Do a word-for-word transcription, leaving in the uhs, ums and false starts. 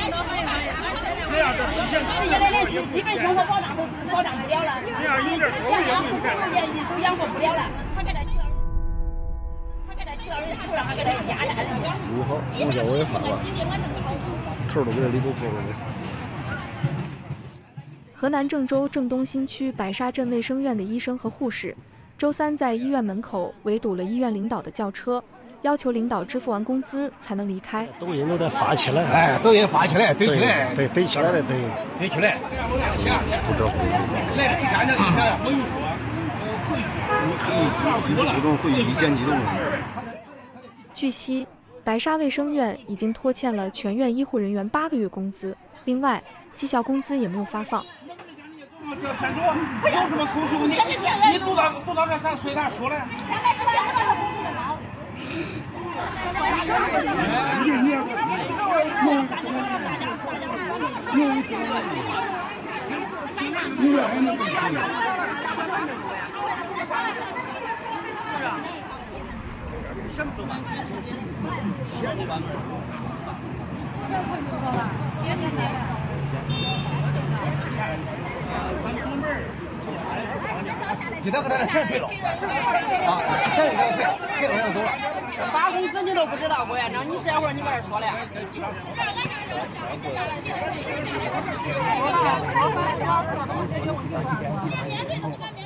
那样的实现， 现在连基基本生活保障都保障不了了， 那样有点错误也会出现，都养活不了了。他给他起到，他给他起到人头上，还给他压压的。 不好，我这我也发了，头都给他里头做了的。 河南郑州郑东新区白沙镇卫生院的医生和护士，周三在医院门口围堵了医院领导的轿车，要求领导支付完工资才能离开。 抖音都得发起来， 哎，抖音发起来，怼起来， 对，怼起来了，对， 怼起来。 不招呼。 来了，第三个，第三个。 会议激动，会议意见激动。 据悉，白沙卫生院已经拖欠了全院医护人员八个月工资，另外绩效工资也没有发放。 叫签署，有什么控诉你？你督导督导咱随他说嘞。什么走吧？ 给他给他的钱退了，啊，钱给他退了，退了就走了。 发工资你都不知道，郭院长，你这会儿你搁这说嘞？ 面对都不敢面。